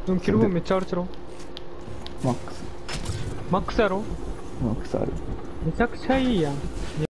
でもキル分めっちゃあるちゃろ。 マックス。 マックスやろ。 マックスある。 めちゃくちゃいいやん。